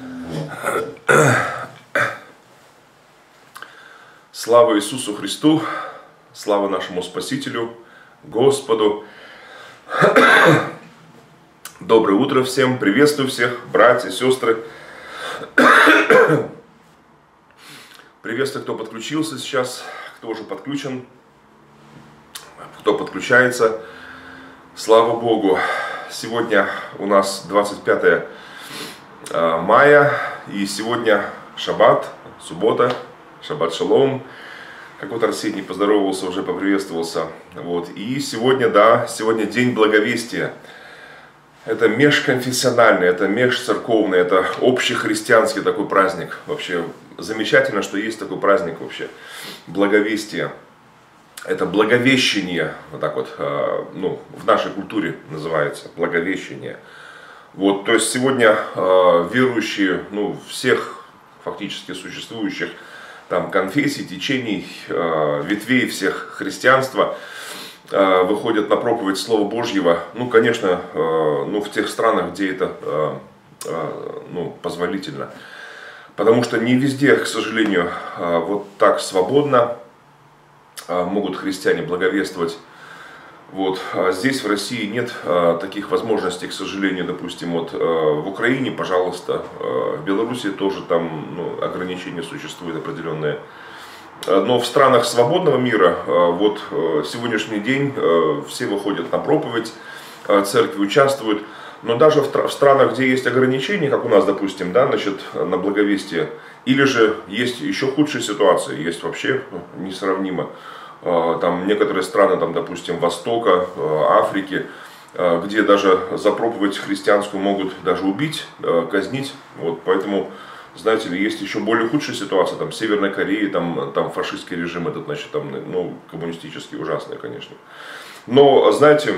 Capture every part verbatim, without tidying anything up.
Слава Иисусу Христу, слава нашему Спасителю, Господу. Доброе утро всем, приветствую всех, братья, сестры. Приветствую, кто подключился сейчас, кто уже подключен, кто подключается. Слава Богу. Сегодня у нас двадцать пятое мая, и сегодня шаббат, суббота, шаббат шалом. Как-то Арсений поздоровался, уже поприветствовался. Вот. И сегодня, да, сегодня день благовестия. Это межконфессиональный, это межцерковный, это общехристианский такой праздник. Вообще замечательно, что есть такой праздник вообще. Благовестие. Это благовещение, вот так вот, ну, в нашей культуре называется, благовещение. Вот, то есть сегодня верующие, ну, всех фактически существующих там конфессий, течений, ветвей всех христианства выходят на проповедь Слова Божьего. Ну, конечно, ну, в тех странах, где это, ну, позволительно. Потому что не везде, к сожалению, вот так свободно могут христиане благовествовать. Вот. А здесь в России нет а, таких возможностей, к сожалению. Допустим, вот, а, в Украине, пожалуйста, а, в Беларуси тоже там, ну, ограничения существуют определенные. А, но в странах свободного мира а, вот а, сегодняшний день а, все выходят на проповедь, а, церкви участвуют. Но даже в, в странах, где есть ограничения, как у нас, допустим, да, значит, на благовестие, или же есть еще худшие ситуации, есть вообще несравнимо. Там некоторые страны, там, допустим, Востока, Африки, где даже за проповедь христианскую могут даже убить, казнить. Вот, поэтому, знаете ли, есть еще более худшие ситуации. Там, в Северной Корее, там, там фашистский режим, этот, значит, там, ну, коммунистический, ужасный, конечно. Но, знаете,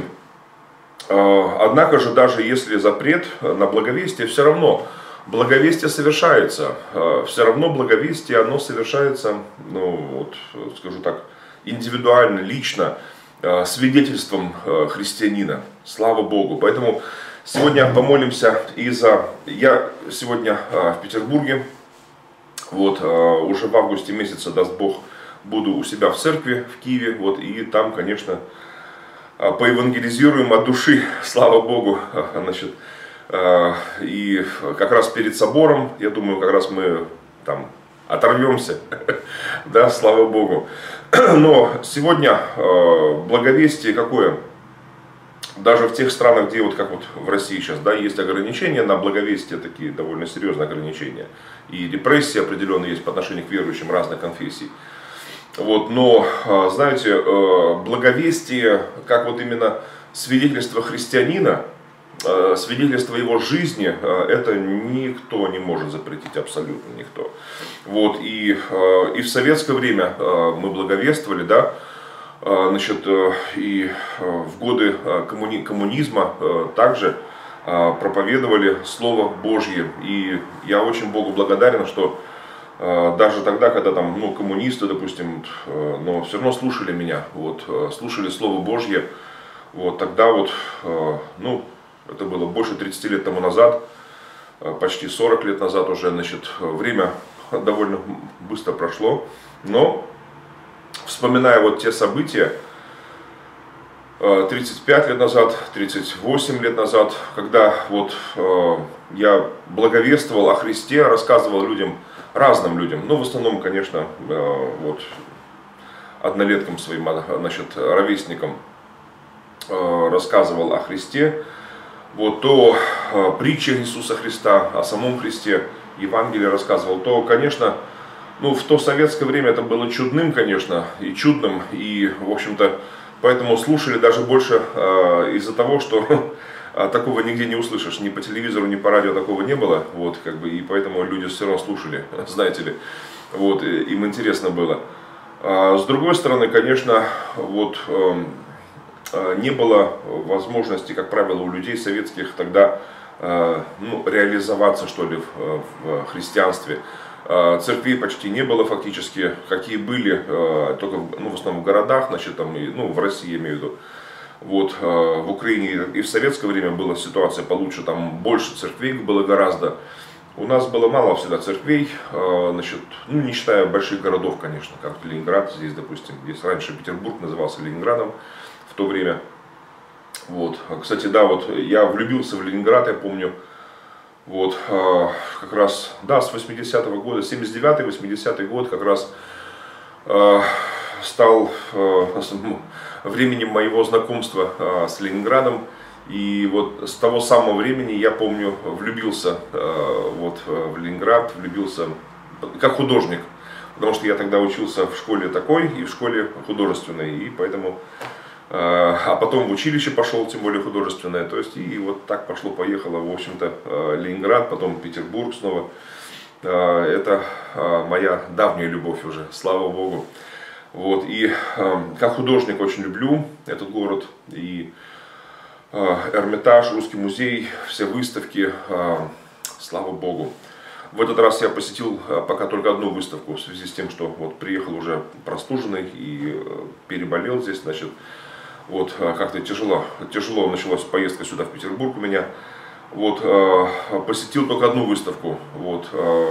однако же, даже если запрет на благовестие, все равно благовестие совершается. Все равно благовестие, оно совершается, ну, вот, скажу так, индивидуально, лично, свидетельством христианина. Слава Богу. Поэтому сегодня помолимся и за... Я сегодня в Петербурге, вот, уже в августе месяце, даст Бог, буду у себя в церкви в Киеве, вот, и там, конечно, поевангелизируем от души, слава Богу, значит, и как раз перед собором, я думаю, как раз мы там оторвемся, да, слава Богу. Но сегодня э, благовестие какое? Даже в тех странах, где вот как вот в России сейчас, да, есть ограничения на благовестие, такие довольно серьезные ограничения. И репрессии определенные есть по отношению к верующим разных конфессий. Вот, но, э, знаете, э, благовестие, как вот именно свидетельство христианина, э, свидетельство его жизни, э, это никто не может запретить, абсолютно никто. Вот, и, и в советское время мы благовествовали, да, значит, и в годы коммуни, коммунизма также проповедовали Слово Божье. И я очень Богу благодарен, что даже тогда, когда там, ну, коммунисты, допустим, но все равно слушали меня, вот, слушали Слово Божье, вот, тогда вот, ну, это было больше тридцати лет тому назад, почти сорок лет назад уже, значит, время довольно быстро прошло, но вспоминая вот те события тридцать пять лет назад, тридцать восемь лет назад, когда вот я благовествовал о Христе, рассказывал людям, разным людям, ну, в основном, конечно, вот однолеткам своим, значит, ровесникам рассказывал о Христе, вот, то притчи Иисуса Христа о самом Христе, Евангелие рассказывал, то, конечно, ну, в то советское время это было чудным, конечно, и чудным, и, в общем-то, поэтому слушали даже больше э, из-за того, что э, такого нигде не услышишь, ни по телевизору, ни по радио такого не было, вот, как бы, и поэтому люди все равно слушали, знаете ли, вот, и, им интересно было. А с другой стороны, конечно, вот, э, э, не было возможности, как правило, у людей советских тогда, ну, реализоваться, что ли, в, в христианстве. Церквей почти не было фактически, какие были, только, ну, в основном в городах, значит, там, ну, в России, я имею в виду. Вот, в Украине и в советское время была ситуация получше, там больше церквей было гораздо. У нас было мало всегда церквей, значит, ну, не считая больших городов, конечно, как Ленинград, здесь, допустим, здесь раньше Петербург назывался Ленинградом в то время. Вот. Кстати, да, вот я влюбился в Ленинград, я помню, вот, как раз, да, с восьмидесятого года, семьдесят девятый восьмидесятый год как раз стал временем моего знакомства с Ленинградом. И вот с того самого времени я помню, влюбился вот в Ленинград, влюбился как художник. Потому что я тогда учился в школе такой и в школе художественной. И поэтому, а потом в училище пошел, тем более художественное. То есть и вот так пошло-поехало, в общем-то, Ленинград, потом Петербург снова. Это моя давняя любовь уже, слава Богу. Вот, и как художник очень люблю этот город. И Эрмитаж, Русский музей, все выставки, слава Богу. В этот раз я посетил пока только одну выставку, в связи с тем, что вот приехал уже простуженный и переболел здесь, значит, вот как-то тяжело, тяжело началась поездка сюда в Петербург у меня. Вот, посетил только одну выставку, вот,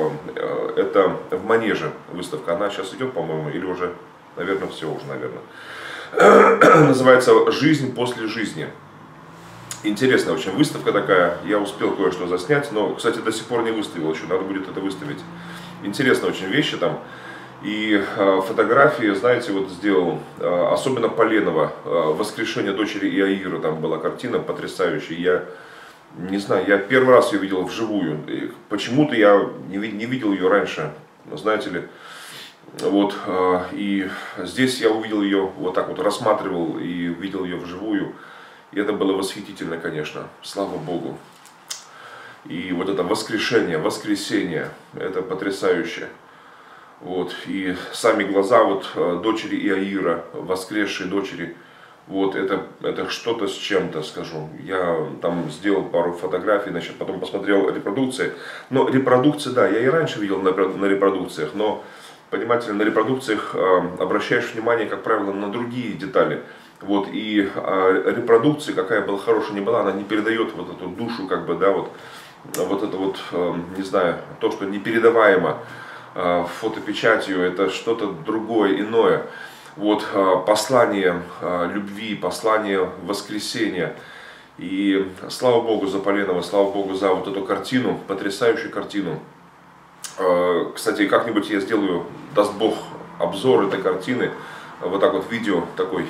это в Манеже выставка, она сейчас идет, по-моему, или уже, наверное, все уже, наверное. Называется «Жизнь после жизни». Интересная очень выставка такая, я успел кое-что заснять, но, кстати, до сих пор не выставил еще, надо будет это выставить. Интересные очень вещи там. И э, фотографии, знаете, вот сделал, э, особенно Поленова, э, «Воскрешение дочери Иаира», там была картина потрясающая. Я не знаю, я первый раз ее видел вживую, почему-то я не, не видел ее раньше, знаете ли. Вот, э, и здесь я увидел ее, вот так вот рассматривал и видел ее вживую. И это было восхитительно, конечно, слава Богу. И вот это воскрешение, воскресение, это потрясающе. Вот, и сами глаза вот дочери Иаира, воскресшей дочери, вот это, это что-то с чем-то, скажу. Я там сделал пару фотографий, значит, потом посмотрел репродукции. Но репродукции, да, я и раньше видел на, на репродукциях, но, понимаете, на репродукциях э, обращаешь внимание, как правило, на другие детали. Вот, и э, репродукция, какая была хорошая, не была, она не передает вот эту душу, как бы, да, вот, вот это вот, э, не знаю, то, что непередаваемо э, фотопечатью, это что-то другое, иное. Вот, э, послание э, любви, послание воскресения. И слава Богу за Поленова, слава Богу за вот эту картину, потрясающую картину. Э, кстати, как-нибудь я сделаю, даст Бог, обзор этой картины, вот так вот видео такой.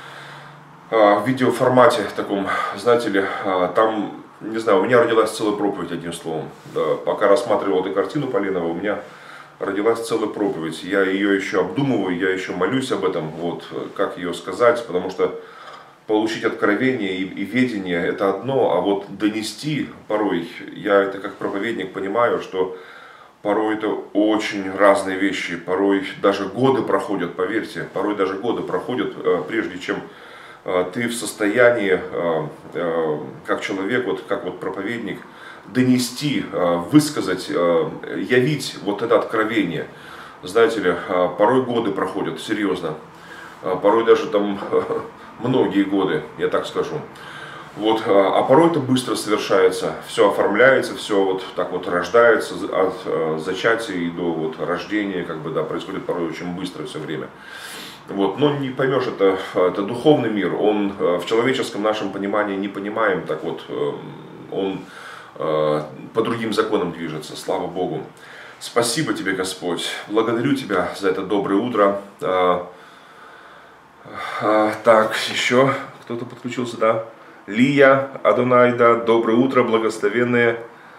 В видеоформате таком, знаете ли, там, не знаю, у меня родилась целая проповедь, одним словом. Пока рассматривал эту картину Поленова, у меня родилась целая проповедь. Я ее еще обдумываю, я еще молюсь об этом, вот, как ее сказать, потому что получить откровение и, и ведение это одно, а вот донести порой, я это как проповедник понимаю, что порой это очень разные вещи, порой даже годы проходят, поверьте, порой даже годы проходят, прежде чем ты в состоянии, как человек, вот, как вот проповедник, донести, высказать, явить вот это откровение. Знаете ли, порой годы проходят, серьезно. Порой даже там многие годы, я так скажу. Вот, а порой это быстро совершается, все оформляется, все вот так вот рождается от зачатия и до вот рождения, как бы, да, происходит порой очень быстро все время. Вот, но не поймешь, это, это духовный мир, он в человеческом нашем понимании не понимаем, так вот, он по другим законам движется, слава Богу. Спасибо тебе, Господь, благодарю тебя за это доброе утро. Так, еще кто-то подключился, да? Лия, Адонайда, доброе утро, благословенные.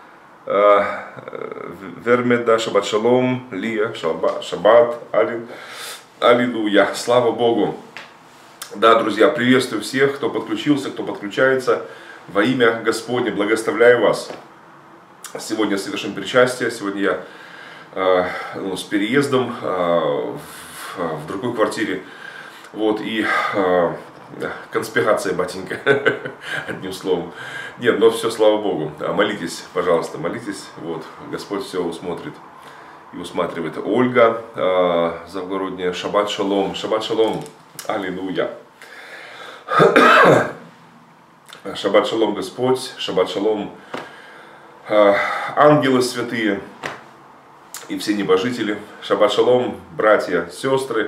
Вермеда, шаббат шалом, Лия, шаббат, шаббат, алин. Аллилуйя, слава Богу. Да, друзья, приветствую всех, кто подключился, кто подключается. Во имя Господне благословляю вас. Сегодня совершим причастие, сегодня я э, ну, с переездом э, в, в другой квартире. Вот, и э, конспирация, батенька, одним словом. Нет, но все, слава Богу. Молитесь, пожалуйста, молитесь. Вот, Господь все усмотрит и усматривает. Ольга, э, Завгородняя, шаббат шалом, шаббат шалом, аллилуйя. Шаббат шалом, Господь, шаббат шалом, ангелы святые и все небожители. Шаббат шалом, братья, сестры.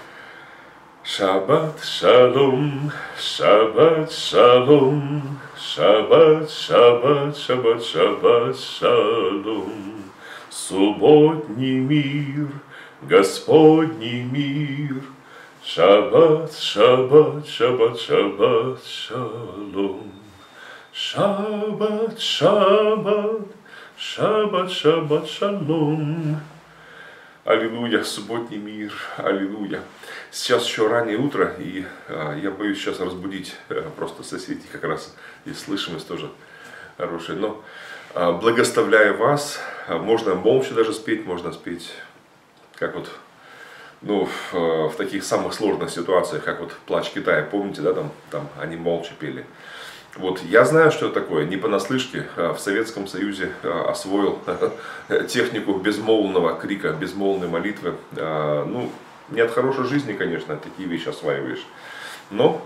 Шаббат шалом, шаббат шалом, шаббат, шаббат, шаббат, шаббат шалом. Субботний мир, Господний мир. Шаббат, шаббат, шаббат, шаббат шалом. Шаббат, шаббат, шаббат, шаббат шалом. Аллилуйя, субботний мир, аллилуйя. Сейчас еще раннее утро, и а, я боюсь сейчас разбудить а, просто соседей, как раз и слышимость тоже хорошая. Но а, благословляю вас, а, можно молча даже спеть, можно спеть, как вот, ну, в, в таких самых сложных ситуациях, как вот «Плач Китая», помните, да, там, там они молча пели. Вот, я знаю, что это такое, не понаслышке, в Советском Союзе освоил технику безмолвного крика, безмолвной молитвы. Ну, не от хорошей жизни, конечно, такие вещи осваиваешь. Но,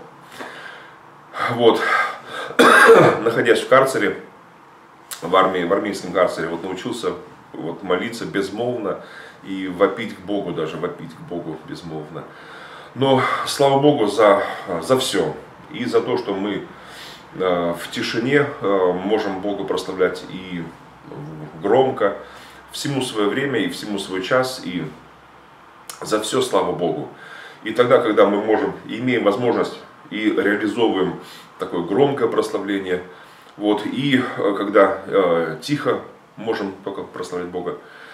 вот, находясь в карцере, в армии, в армейском карцере, вот научился вот, молиться безмолвно и вопить к Богу, даже вопить к Богу безмолвно. Но, слава Богу, за, за все. И за то, что мы в тишине можем Бога прославлять и громко, всему свое время и всему свой час, и за все слава Богу. И тогда, когда мы можем, имеем возможность и реализовываем такое громкое прославление, вот, и когда э, тихо можем только прославлять Бога.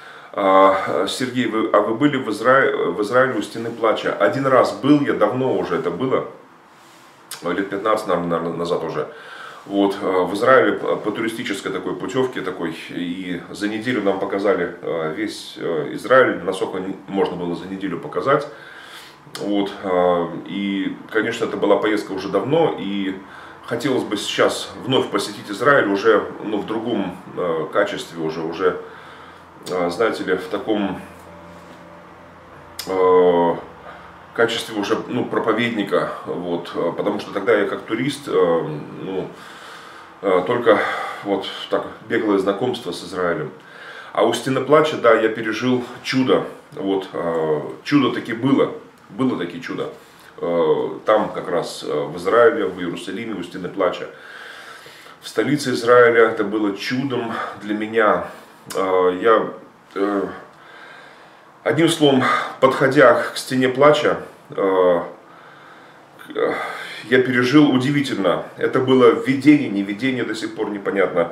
А, Сергей, вы, а вы были в Израиле, в Израиле у стены плача? Один раз был я, давно уже это было. Лет пятнадцать, наверное, назад уже. Вот, в Израиле по туристической такой путевке такой, и за неделю нам показали весь Израиль, насколько можно было за неделю показать. Вот, и, конечно, это была поездка уже давно, и хотелось бы сейчас вновь посетить Израиль уже, ну, в другом качестве, уже, уже, знаете ли, в таком качестве уже, ну, проповедника, вот, потому что тогда я как турист, ну, только вот так беглое знакомство с Израилем. А у стены плача, да, я пережил чудо, вот, чудо таки было, было таки чудо, там как раз в Израиле, в Иерусалиме, у стены плача, в столице Израиля. Это было чудом для меня. Я Одним словом, подходя к стене плача, я пережил удивительно. Это было видение, не видение, до сих пор непонятно.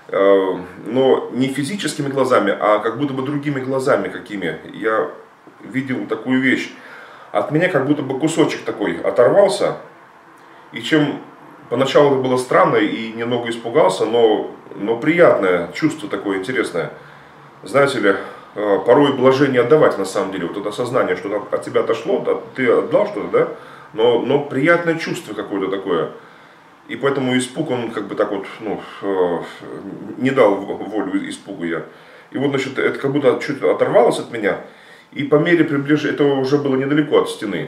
Но не физическими глазами, а как будто бы другими глазами какими. Я видел такую вещь. От меня как будто бы кусочек такой оторвался. И чем поначалу это было странно и немного испугался, но, но приятное чувство такое интересное. Знаете ли, порой блажение отдавать на самом деле, вот это осознание, что от тебя отошло, ты отдал что-то, да, но, но приятное чувство какое-то такое. И поэтому испуг, он как бы так вот, ну, не дал волю испугу я. И вот, значит, это как будто чуть оторвалось от меня, и по мере приближения, это уже было недалеко от стены.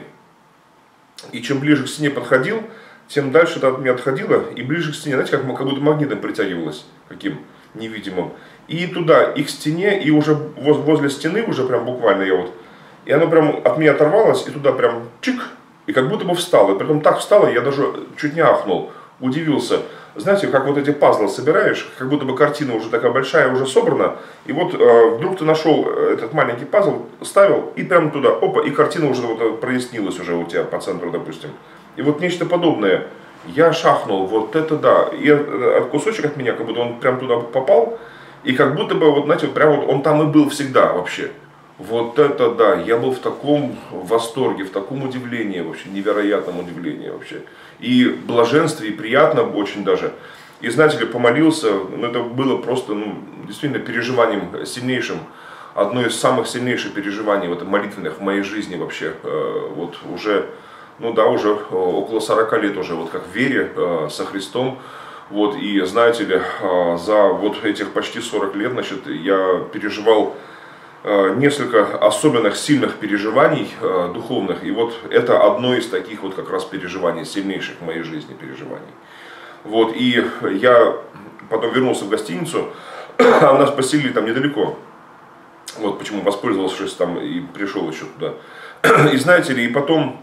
И чем ближе к стене подходил, тем дальше это от меня отходило, и ближе к стене, знаете, как, как будто магнитом притягивалось, каким невидимым. И туда, и к стене, и уже возле стены, уже прям буквально я вот, и оно прям от меня оторвалось, и туда прям чик, и как будто бы встало. И притом так встало, я даже чуть не ахнул, удивился. Знаете, как вот эти пазлы собираешь, как будто бы картина уже такая большая, уже собрана, и вот э, вдруг ты нашел этот маленький пазл, ставил, и прямо туда, опа, и картина уже вот прояснилась уже у тебя по центру, допустим. И вот нечто подобное. Я шахнул, вот это да, и кусочек от меня, как будто он прям туда попал, и как будто бы, вот знаете, вот прям вот он там и был всегда вообще. Вот это да, я был в таком восторге, в таком удивлении вообще, невероятном удивлении вообще. И блаженстве, и приятно очень даже. И знаете ли, помолился, ну это было просто, ну, действительно переживанием сильнейшим. Одно из самых сильнейших переживаний вот, молитвенных в моей жизни вообще. Вот уже, ну да, уже около сорока лет уже, вот как в вере со Христом. Вот, и знаете ли, за вот этих почти сорок лет, значит, я переживал несколько особенных сильных переживаний духовных. И вот это одно из таких вот как раз переживаний, сильнейших в моей жизни переживаний. Вот, и я потом вернулся в гостиницу, А нас поселили там недалеко. Вот почему воспользовавшись там и пришел еще туда. И знаете ли, и потом,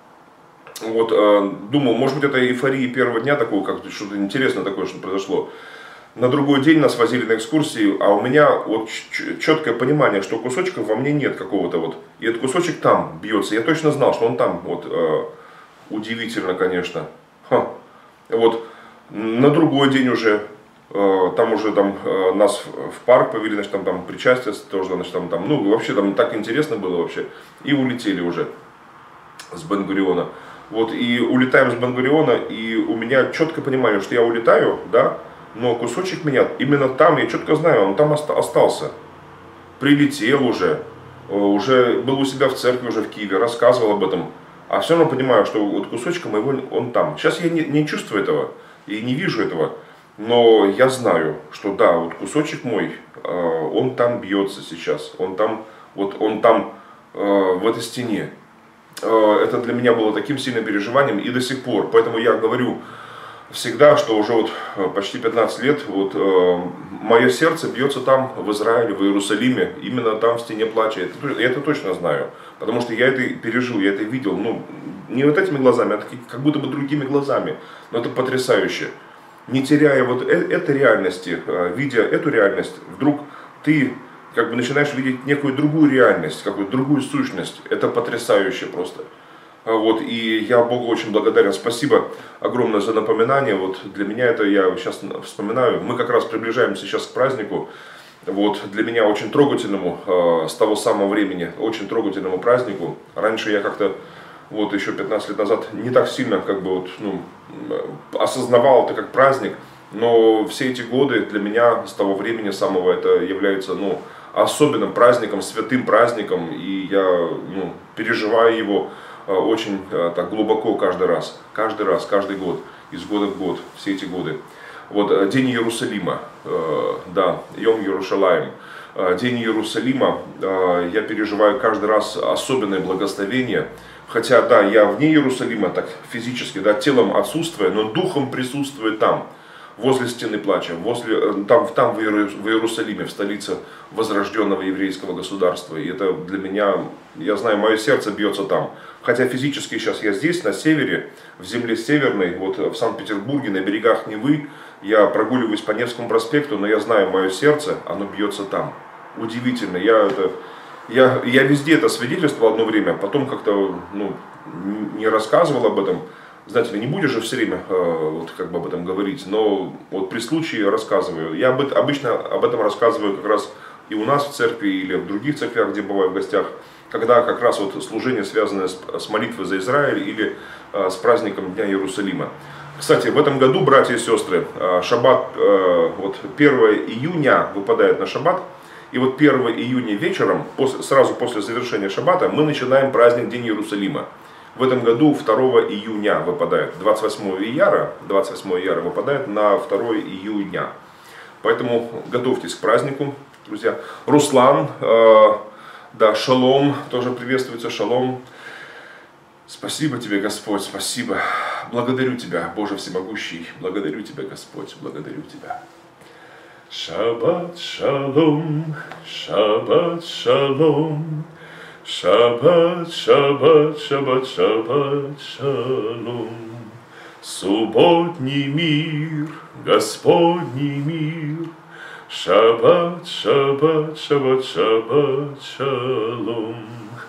вот, э, думал, может быть, это эйфория первого дня такого, как что-то интересное такое, что произошло. На другой день нас возили на экскурсии, а у меня вот четкое понимание, что кусочков во мне нет какого-то вот. И этот кусочек там бьется. Я точно знал, что он там. Вот, э, удивительно, конечно. Ха. Вот, на другой день уже, э, там уже там, э, нас в парк повели, значит, там, там причастие тоже, значит, там, там, ну, вообще там так интересно было вообще. И улетели уже с Бен-Гуриона. Вот, и улетаем с Бен-Гуриона, и у меня четкое понимание, что я улетаю, да, но кусочек меня именно там, я четко знаю, он там остался. Прилетел уже, уже был у себя в церкви, уже в Киеве, рассказывал об этом. А все равно понимаю, что вот кусочком его, он там. Сейчас я не, не чувствую этого и не вижу этого. Но я знаю, что да, вот кусочек мой, он там бьется сейчас. Он там, вот он там, в этой стене. Это для меня было таким сильным переживанием и до сих пор. Поэтому я говорю всегда, что уже вот почти пятнадцать лет вот, э, мое сердце бьется там, в Израиле, в Иерусалиме, именно там, в стене плача. Это, я это точно знаю, потому что я это пережил, я это видел, ну, не вот этими глазами, а как будто бы другими глазами. Но это потрясающе. Не теряя вот э, этой реальности, э, видя эту реальность, вдруг ты как бы начинаешь видеть некую другую реальность, какую-то другую сущность. Это потрясающе просто. Вот, и я Богу очень благодарен. Спасибо огромное за напоминание. Вот, для меня это, я сейчас вспоминаю, мы как раз приближаемся сейчас к празднику. Вот, для меня очень трогательному, э, с того самого времени, очень трогательному празднику. Раньше я как-то, вот еще пятнадцать лет назад, не так сильно как бы, вот, ну, осознавал это как праздник. Но все эти годы для меня с того времени самого это является, ну, особенным праздником, святым праздником. И я, ну, переживаю его очень так глубоко каждый раз, каждый раз, каждый год, из года в год, все эти годы. Вот День Иерусалима, э, да, Йом Yerushalayim, День Иерусалима, э, я переживаю каждый раз особенное благословение, хотя, да, я вне Иерусалима, так физически, да, телом отсутствуя, но духом присутствую там, возле стены плача, возле, там, там в Иерусалиме, в столице возрожденного еврейского государства. И это для меня, я знаю, мое сердце бьется там. Хотя физически сейчас я здесь, на севере, в земле северной, вот в Санкт-Петербурге, на берегах Невы, я прогуливаюсь по Невскому проспекту, но я знаю, мое сердце, оно бьется там. Удивительно, я, это, я, я везде это свидетельствовал одно время, потом как-то, ну, не рассказывал об этом. Знаете, не будешь же все время э, вот, как бы об этом говорить, но вот при случае рассказываю. Я об, обычно об этом рассказываю как раз и у нас в церкви, или в других церквях, где бываю в гостях, когда как раз вот служение связано с, с молитвой за Израиль или э, с праздником Дня Иерусалима. Кстати, в этом году, братья и сестры, э, шаббат, э, вот первого июня выпадает на шаббат, и вот первого июня вечером, после, сразу после завершения шаббата, мы начинаем праздник День Иерусалима. В этом году второго июня выпадает, двадцать восьмого ияра, двадцать восьмого ияра выпадает на второе июня. Поэтому готовьтесь к празднику, друзья. Руслан, э, да, шалом, тоже приветствуется, шалом. Спасибо тебе, Господь, спасибо. Благодарю тебя, Боже всемогущий, благодарю тебя, Господь, благодарю тебя. Шаббат шалом, шаббат шалом. Шаббат, шаббат, шаббат, шаббат, шалом. Субботний мир, Господний мир. Шаббат, шаббат, шаббат, шаббат, шалом.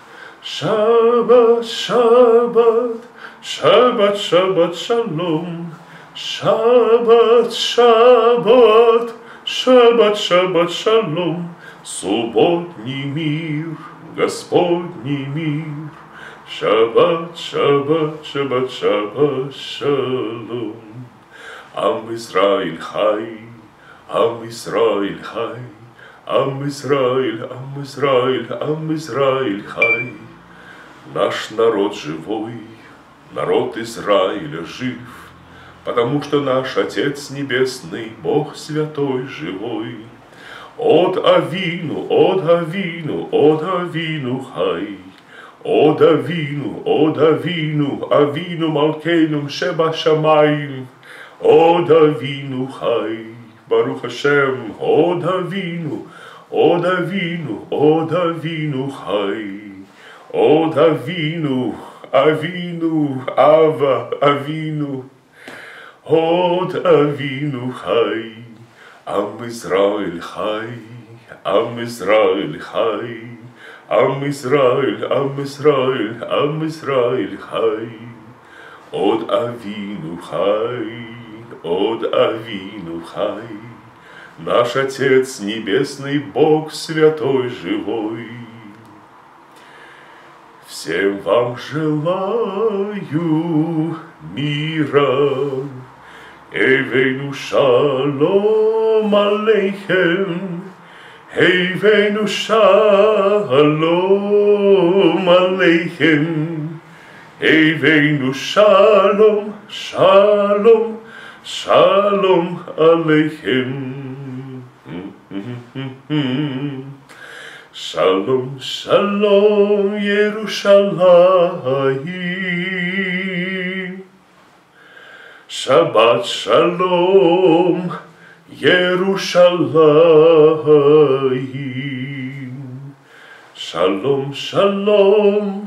Шаббат, шаббат, шаббат, шаббат, шалом. Шаббат, шаббат, шаббат, шаббат, шалом. Субботний мир, Господний мир, шаббат, шаббат, шаббат, шаббат, шалом. Ам Исраиль хай, Ам Исраиль хай, Ам Исраиль, Ам Исраиль, Ам Исраиль хай. Наш народ живой, народ Израиля жив, потому что наш Отец Небесный, Бог Святой, живой. От Авину, от Авину, от Авину хай. От Авину, от Авину, Авину Малкейну Шеба Шамаим. От Авину хай. Барух Ашем, Од Авину, Од Авину, Од Авину Хай, Од Авину, Авину, Ава, Авину, Од Авину Хай, Ам Израиль Хай, Ам Израиль Хай, Ам Израиль, Ам Израиль, Ам Израиль Хай, Од Авину Хай, Од Авину Хай, наш Отец Небесный, Бог Святой Живой. Всем вам желаю мира, Эвейну шалом алейхем, Эвейну шалом алейхем, Эвейну шалом, шалом, шалом алейхем. Шалом, шалом, Иерушалаим. Шаббат шалом, Иерушалаим. Шалом, шалом,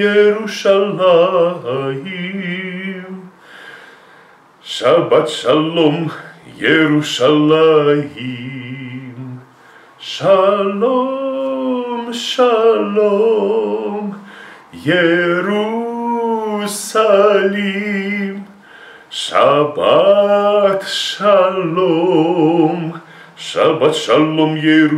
Иерушалаим. Шаббат шалом, Иерушалаим. Шалом, шалом, Иерусалим. Шаббат шалом, Шаббат шалом,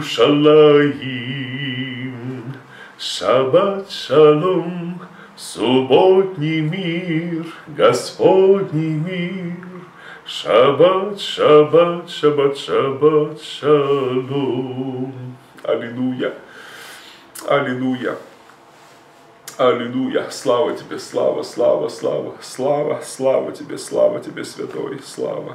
Иерушалаим. Шаббат шалом, субботний мир, Господний мир. Шаббат, шаббат, шаббат, шаббат, шалом. Аллилуйя, аллилуйя, аллилуйя. Слава тебе, слава, слава, слава, слава, слава тебе, слава тебе, святой, слава.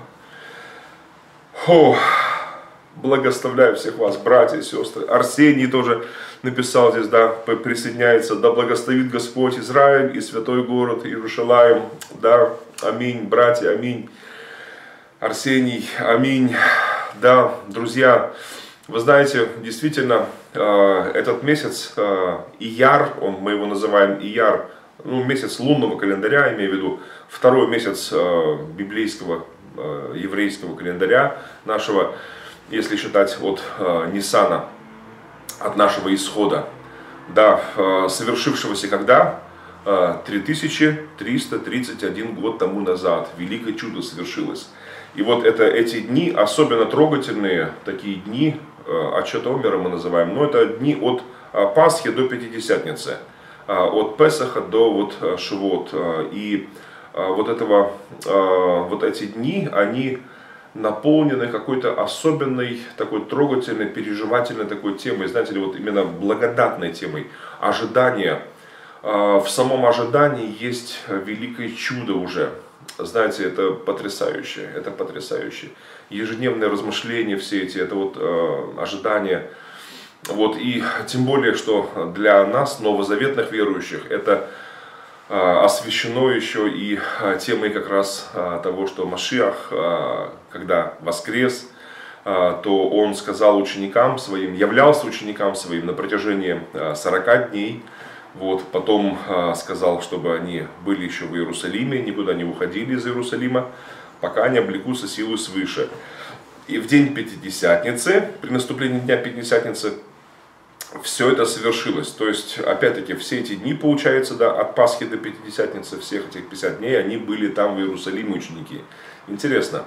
О, благословляю всех вас, братья и сестры. Арсений тоже написал здесь, да, присоединяется. Да благословит Господь Израиль и святой город Иерушалаим. Да, аминь, братья, аминь. Арсений, аминь. Да, друзья, вы знаете, действительно, этот месяц Ияр, он, мы его называем Ияр, ну, месяц лунного календаря, имею в виду, второй месяц библейского, еврейского календаря нашего, если считать от Ниссана, от нашего исхода, да, совершившегося когда? три тысячи триста тридцать один год тому назад. Великое чудо совершилось. И вот это, эти дни, особенно трогательные, такие дни, отчета Омера мы называем, но это дни от Пасхи до Пятидесятницы, от Песаха до вот Шивот. И вот, этого, вот эти дни, они наполнены какой-то особенной, такой трогательной, переживательной такой темой, знаете ли, вот именно благодатной темой, ожидания. В самом ожидании есть великое чудо уже. Знаете, это потрясающе, это потрясающе. Ежедневные размышления все эти, это вот э, ожидания. Вот, и тем более, что для нас, новозаветных верующих, это э, освящено еще и э, темой как раз э, того, что Машиах, э, когда воскрес, э, то он сказал ученикам своим, являлся ученикам своим на протяжении э, сорока дней. Вот, потом э, сказал, чтобы они были еще в Иерусалиме, никуда не уходили из Иерусалима, пока они облекутся силой свыше. И в день Пятидесятницы, при наступлении дня Пятидесятницы, все это совершилось. То есть, опять-таки, все эти дни, получается, да, от Пасхи до Пятидесятницы, всех этих пятьдесят дней, они были там в Иерусалиме, ученики. Интересно.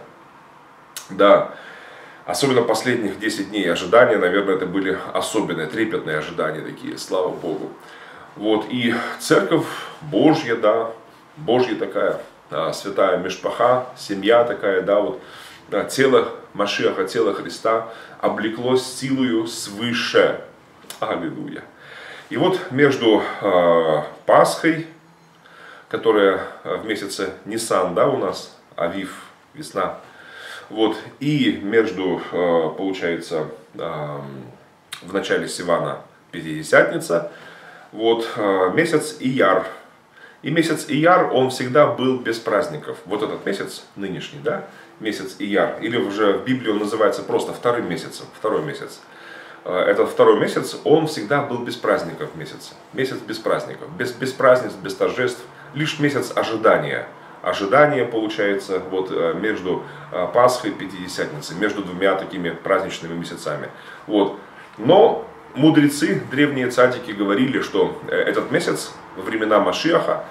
Да. Особенно последних десять дней ожидания, наверное, это были особенные, трепетные ожидания такие, слава Богу. Вот, и церковь Божья, да, Божья такая, а, святая Мишпаха, семья такая, да, вот, да, тело Машиаха, тело Христа облеклось силою свыше. Аллилуйя. И вот между э, Пасхой, которая в месяце Ниссан, да, у нас, Авив, весна, вот, и между, э, получается, э, в начале Сивана Пятидесятница, вот, э, месяц Ияр. И месяц Ияр, он всегда был без праздников. Вот этот месяц, нынешний, да, месяц Ияр, или уже в Библии он называется просто вторым месяцем, второй месяц. Этот второй месяц, он всегда был без праздников месяца. Месяц без праздников, без, без празднеств, без торжеств, лишь месяц ожидания. Ожидание, получается, вот между Пасхой и Пятидесятницей, между двумя такими праздничными месяцами. Вот. Но мудрецы, древние цадики говорили, что этот месяц, во времена Машиаха,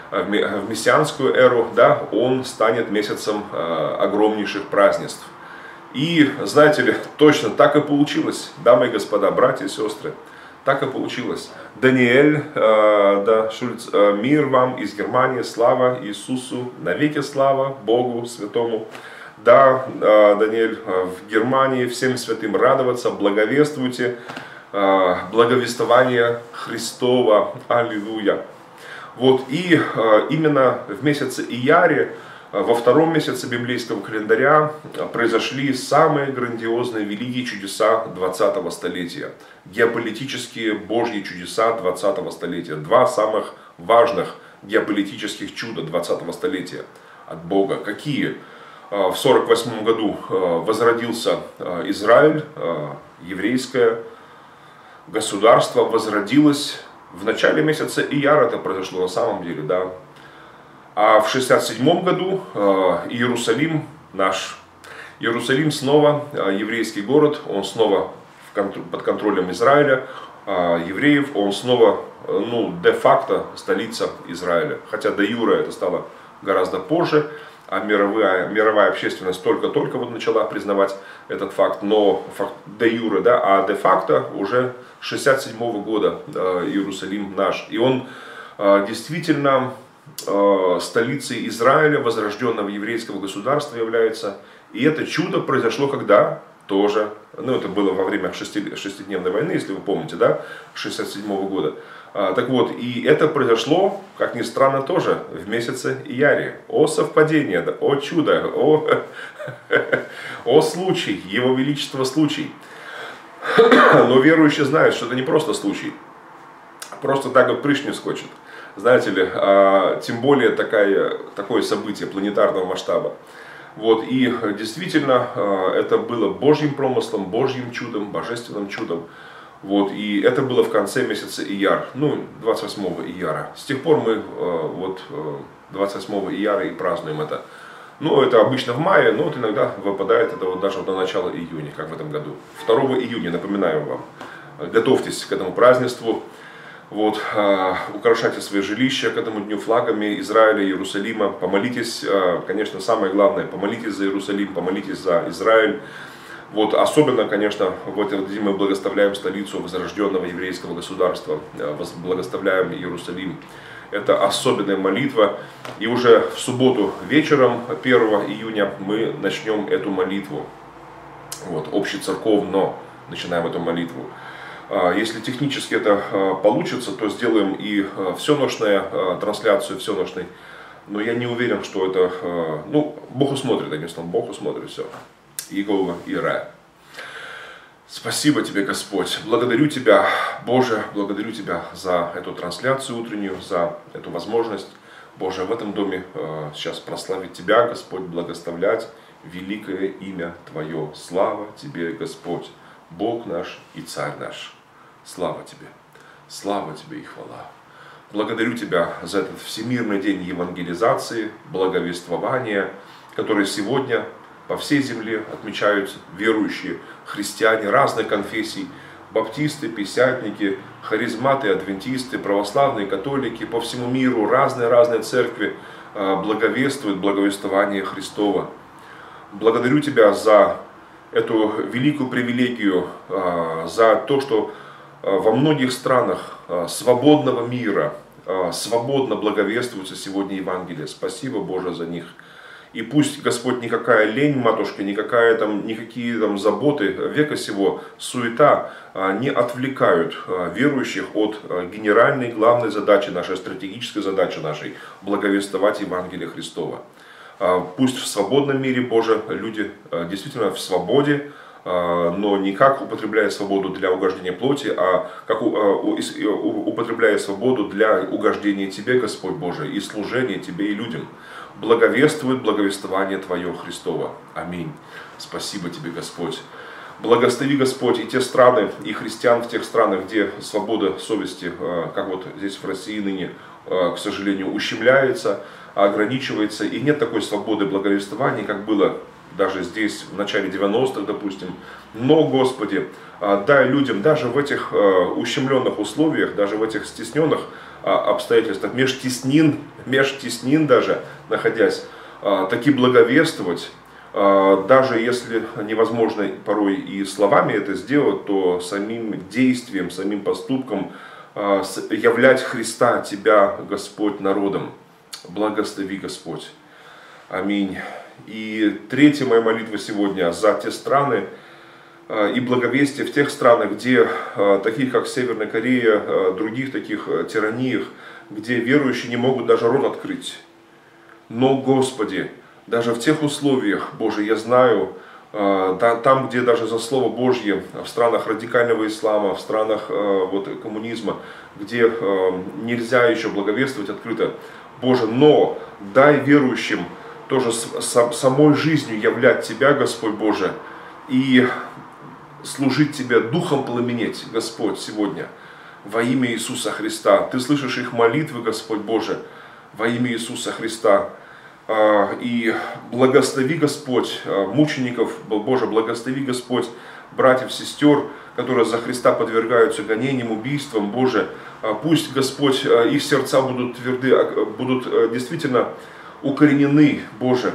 в мессианскую эру, да, он станет месяцем огромнейших празднеств. И, знаете ли, точно так и получилось, дамы и господа, братья и сестры, так и получилось. Даниэль, э, да, Шульц, э, мир вам из Германии, слава Иисусу, навеки слава Богу Святому. Да, э, Даниэль, э, в Германии всем святым радоваться, благовествуйте, э, благовествование Христова, аллилуйя. Вот, и э, именно в месяце Ияре, во втором месяце библейского календаря, произошли самые грандиозные великие чудеса двадцатого столетия. Геополитические Божьи чудеса двадцатого столетия. Два самых важных геополитических чуда двадцатого столетия от Бога. Какие? В сорок восьмом году возродился Израиль, еврейское государство возродилось. В начале месяца Ияр это произошло на самом деле, да. А в шестьдесят седьмом году Иерусалим, наш Иерусалим снова, еврейский город, он снова под контролем Израиля, евреев, он снова, ну, де-факто столица Израиля. Хотя де-юре это стало гораздо позже, а мировая, мировая общественность только-только вот начала признавать этот факт, но де-юре, да, а де-факто уже с шестьдесят седьмого года Иерусалим наш. И он действительно столицей Израиля, возрожденного еврейского государства является. И это чудо произошло когда? Тоже, ну это было во время шести, шестидневной войны, если вы помните, да, шестьдесят седьмого года. А, так вот, и это произошло, как ни странно, тоже в месяце Ияре. О совпадение, да, о чудо, о, о случай, его величество случай. Но верующие знают, что это не просто случай, просто так вот прыщ не скочит. Знаете ли, а, тем более такая, такое событие планетарного масштаба. Вот, и действительно, а, это было Божьим промыслом, Божьим чудом, божественным чудом. Вот, и это было в конце месяца Ияр, ну, двадцать восьмого Ияра. С тех пор мы а, вот, двадцать восьмого Ияра и празднуем это. Ну, это обычно в мае, но вот иногда выпадает это вот даже вот на начало июня, как в этом году. второго июня, напоминаю вам. Готовьтесь к этому празднеству. Вот, э, украшайте свои жилища к этому дню флагами Израиля, Иерусалима. Помолитесь, э, конечно, самое главное, помолитесь за Иерусалим, помолитесь за Израиль. Вот, особенно, конечно, в этот день мы благословляем столицу возрожденного еврейского государства, э, благословляем Иерусалим. Это особенная молитва. И уже в субботу вечером, первого июня, мы начнем эту молитву. Вот, общецерковно начинаем эту молитву. Если технически это получится, то сделаем и всеношную трансляцию, всеношной. Но я не уверен, что это... Ну, Бог усмотрит, одним словом, Бог усмотрит все. Иегова Ира. Спасибо тебе, Господь. Благодарю тебя, Боже, благодарю тебя за эту трансляцию утреннюю, за эту возможность, Боже, в этом доме сейчас прославить тебя, Господь, благословлять великое имя Твое. Слава тебе, Господь. Бог наш и Царь наш. Слава Тебе, слава Тебе и хвала. Благодарю Тебя за этот всемирный день евангелизации, благовествования, который сегодня по всей земле отмечают верующие христиане разных конфессий, баптисты, пятидесятники, харизматы, адвентисты, православные, католики, по всему миру разные-разные церкви благовествуют благовествование Христова. Благодарю Тебя за эту великую привилегию, за то, что во многих странах свободного мира свободно благовествуется сегодня Евангелие. Спасибо, Боже, за них. И пусть, Господь, никакая лень, матушка, никакая, там, никакие там, заботы века сего, суета не отвлекают верующих от генеральной, главной задачи нашей, стратегической задачи нашей – благовествовать Евангелие Христова. Пусть в свободном мире, Боже, люди действительно в свободе, но не как употребляя свободу для угождения плоти, а как употребляя свободу для угождения Тебе, Господь Божий, и служения Тебе и людям. благовествует благовествование Твое Христово. Аминь. Спасибо Тебе, Господь. Благослови, Господь, и те страны, и христиан в тех странах, где свобода совести, как вот здесь в России ныне, к сожалению, ущемляется, ограничивается, и нет такой свободы благовествования, как было даже здесь в начале девяностых, допустим. Но, Господи, дай людям даже в этих ущемленных условиях, даже в этих стесненных обстоятельствах, меж теснин, меж теснин даже находясь, таки благовествовать. Даже если невозможно порой и словами это сделать, то самим действием, самим поступком являть Христа, Тебя, Господь, народом. Благослови, Господь. Аминь. И третья моя молитва сегодня за те страны и благовестие в тех странах, где, таких как Северная Корея, других таких тираниях, где верующие не могут даже рот открыть. Но, Господи, даже в тех условиях, Боже, я знаю, там, где даже за Слово Божье, в странах радикального ислама, в странах вот, коммунизма, где нельзя еще благовествовать открыто, Боже, но дай верующим тоже самой жизнью являть Тебя, Господь Боже, и служить Тебе, духом пламенеть, Господь, сегодня, во имя Иисуса Христа. Ты слышишь их молитвы, Господь Боже, во имя Иисуса Христа. И благослови, Господь, мучеников, Боже, благослови, Господь, братьев, сестер, которые за Христа подвергаются гонениям, убийствам, Боже. Пусть, Господь, их сердца будут тверды, будут действительно укоренены, Боже,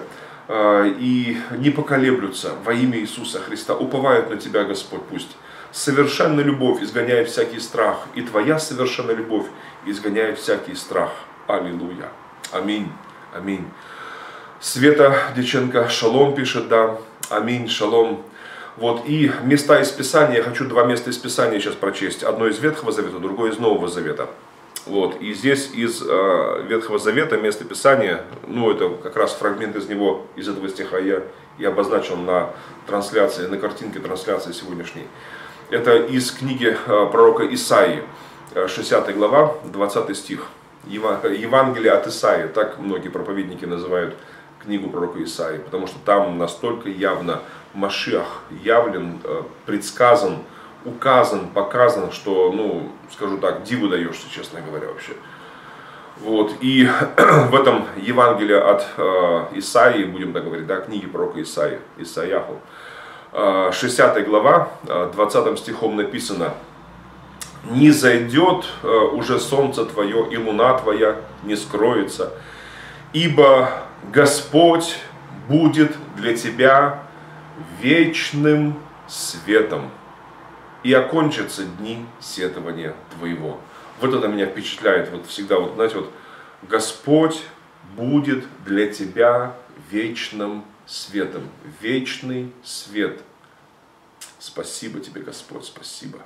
и не поколеблются во имя Иисуса Христа. Уповают на Тебя, Господь, пусть. Совершенная любовь изгоняет всякий страх, и Твоя совершенная любовь изгоняет всякий страх. Аллилуйя. Аминь. Аминь. Света Дьяченко, шалом пишет, да. Аминь, шалом. Вот, и места из Писания, я хочу два места из Писания сейчас прочесть. Одно из Ветхого Завета, другое из Нового Завета. Вот, и здесь из э, Ветхого Завета место Писания, ну это как раз фрагмент из него, из этого стиха я, я обозначил на трансляции, на картинке трансляции сегодняшней. Это из книги э, пророка Исаии, шестидесятая глава, двадцатый стих. Евангелие от Исаии, так многие проповедники называют книгу пророка Исаии, потому что там настолько явно Машиах явлен, предсказан, указан, показан, что, ну, скажу так, диву даешься, честно говоря, вообще. Вот, и в этом Евангелии от э, Исаии, будем так говорить, да, книги пророка Исаии, Исаияху, э, шестидесятая глава, э, двадцатым стихом написано: «Не зайдет э, уже солнце твое, и луна твоя не скроется, ибо Господь будет для тебя вечным светом, и окончатся дни сетования твоего». Вот это меня впечатляет, вот всегда, вот знаете, вот Господь будет для тебя вечным светом, вечный свет. Спасибо тебе, Господь, спасибо.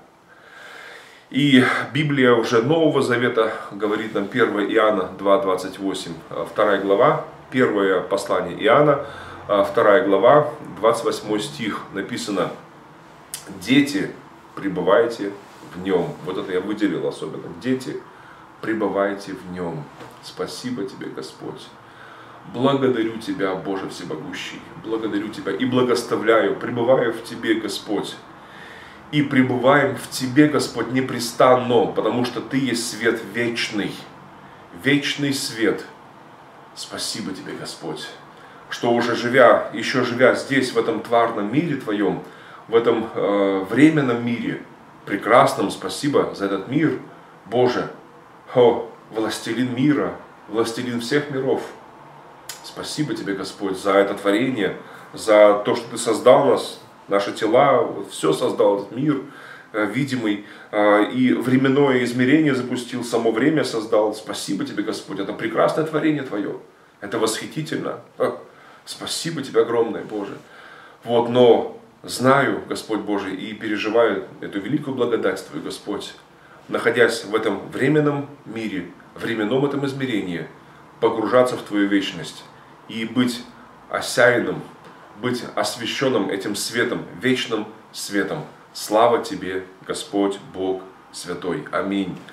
И Библия уже Нового Завета говорит нам, первое Иоанна два двадцать восемь, вторая глава, первое послание Иоанна, вторая глава, двадцать восьмой стих, написано: «Дети, пребывайте в нем». Вот это я выделил особенно. Дети, пребывайте в нем. Спасибо тебе, Господь. Благодарю Тебя, Боже Всемогущий. Благодарю Тебя и благословляю. Пребываю в Тебе, Господь. И пребываем в Тебе, Господь, непрестанно, потому что Ты есть свет вечный. Вечный свет. Спасибо Тебе, Господь, что уже живя, еще живя здесь, в этом тварном мире Твоем, в этом э, временном мире, прекрасном, спасибо за этот мир, Боже, о, властелин мира, властелин всех миров. Спасибо Тебе, Господь, за это творение, за то, что Ты создал нас, наши тела, все создал этот мир э, видимый, э, и временное измерение запустил, само время создал. Спасибо Тебе, Господь, это прекрасное творение Твое, это восхитительно. Э, спасибо Тебе огромное, Боже. Вот, но знаю, Господь Божий, и переживаю эту великую благодать Твою, Господь, находясь в этом временном мире, временном этом измерении, погружаться в Твою вечность и быть осяянным, быть освященным этим светом, вечным светом. Слава Тебе, Господь, Бог Святой. Аминь.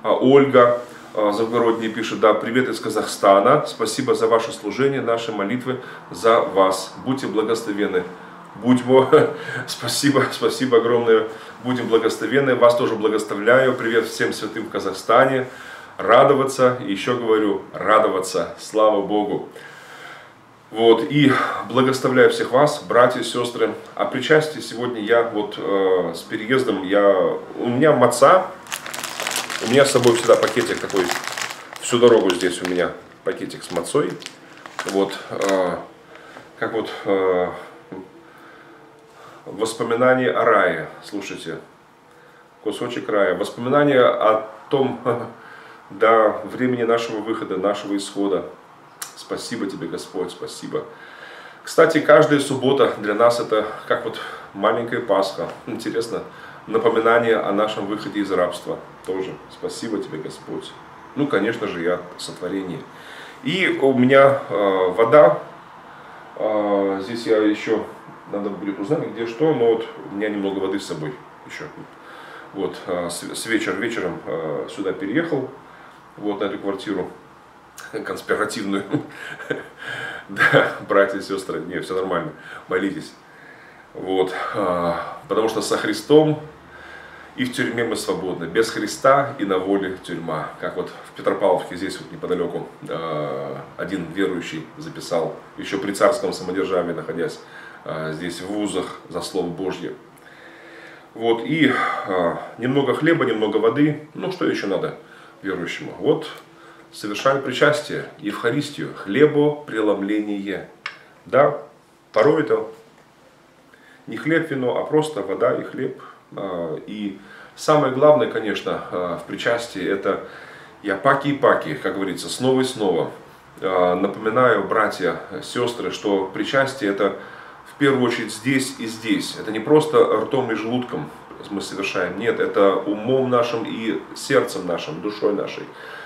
Ольга Завгородняя пишет: да, привет из Казахстана, спасибо за ваше служение, наши молитвы за вас, будьте благословенны. Будьмо, спасибо, спасибо огромное, будем благословенны, вас тоже благословляю, привет всем святым в Казахстане, радоваться, еще говорю, радоваться, слава Богу. Вот, и благословляю всех вас, братья, сестры. О причастии сегодня я вот э, с переездом, я, у меня маца, у меня с собой всегда пакетик такой, всю дорогу здесь у меня пакетик с мацой. Вот, э, как вот э, воспоминания о рае, слушайте, кусочек рая, воспоминания о том, до времени нашего выхода, нашего исхода. Спасибо тебе, Господь, спасибо. Кстати, каждая суббота для нас это как вот маленькая Пасха. Интересно, напоминание о нашем выходе из рабства тоже. Спасибо тебе, Господь. Ну, конечно же, я сотворение. И у меня э, вода. Э, здесь я еще, надо будет узнать, где что, но вот у меня немного воды с собой еще. Вот, э, с, с вечера вечером э, сюда переехал, вот на эту квартиру конспиративную. Да, братья и сестры, не, все нормально, молитесь. Вот, потому что со Христом и в тюрьме мы свободны, без Христа и на воле тюрьма. Как вот в Петропавловке, здесь вот неподалеку, один верующий записал, еще при царском самодержавии находясь здесь в вузах за Слово Божье. Вот, и немного хлеба, немного воды, ну что еще надо верующему? Вот, совершаю причастие, Евхаристию, хлебопреломление. Да, порой это не хлеб, вино, а просто вода и хлеб. И самое главное, конечно, в причастии это я паки и паки, как говорится, снова и снова. Напоминаю, братья, сестры, что причастие это в первую очередь здесь и здесь. Это не просто ртом и желудком мы совершаем, нет, это умом нашим и сердцем нашим, душой нашей.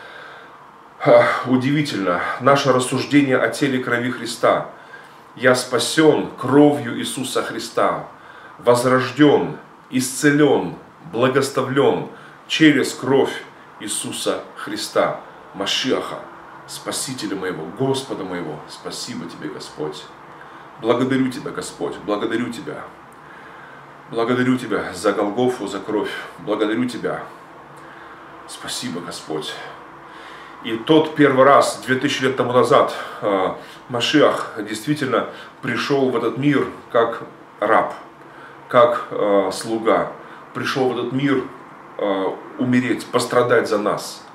Удивительно, наше рассуждение о теле и крови Христа. Я спасен кровью Иисуса Христа, возрожден, исцелен, благословлен через кровь Иисуса Христа, Машиаха, Спасителя моего, Господа моего. Спасибо тебе, Господь. Благодарю тебя, Господь, благодарю тебя. Благодарю тебя за Голгофу, за кровь. Благодарю тебя. Спасибо, Господь. И тот первый раз, две тысячи лет тому назад, Машиах действительно пришел в этот мир как раб, как слуга. Пришел в этот мир умереть, пострадать за нас.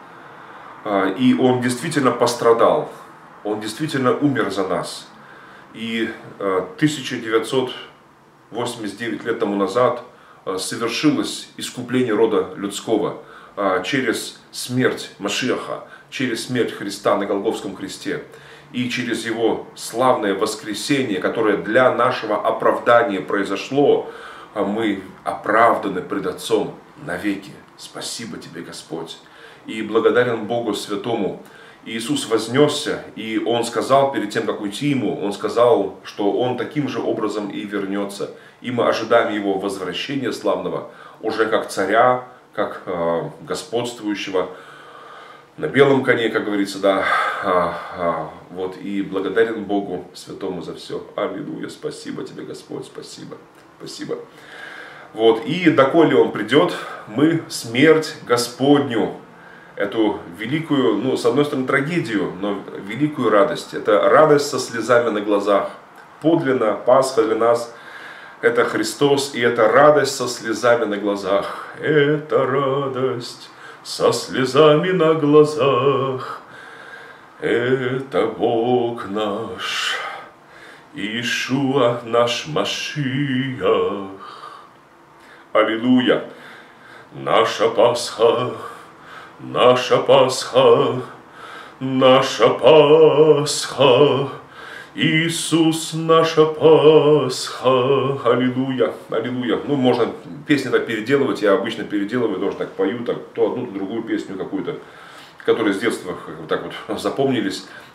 И он действительно пострадал, он действительно умер за нас. И тысяча девятьсот восемьдесят девять лет тому назад совершилось искупление рода людского через смерть Машиаха, через смерть Христа на Голгофском кресте и через Его славное воскресение, которое для нашего оправдания произошло, мы оправданы пред Отцом навеки. Спасибо тебе, Господь. И благодарен Богу Святому. Иисус вознесся, и Он сказал перед тем, как уйти Ему, Он сказал, что Он таким же образом и вернется. И мы ожидаем Его возвращения славного, уже как царя, как э, господствующего на белом коне, как говорится, да, а, а, вот, и благодарен Богу Святому за все. Аллилуйя, спасибо тебе, Господь, спасибо, спасибо. Вот, и доколе Он придет, мы смерть Господню, эту великую, ну, с одной стороны, трагедию, но великую радость, это радость со слезами на глазах. Подлинно Пасха для нас это Христос, и это радость со слезами на глазах. Это радость со слезами на глазах. Это Бог наш, Иешуа наш Машиах. Аллилуйя! Наша Пасха, наша Пасха, наша Пасха. Иисус наша Пасха, аллилуйя, аллилуйя. Ну, можно песни так переделывать, я обычно переделываю, тоже так пою, так, то одну, то другую песню какую-то, которые с детства так вот запомнились.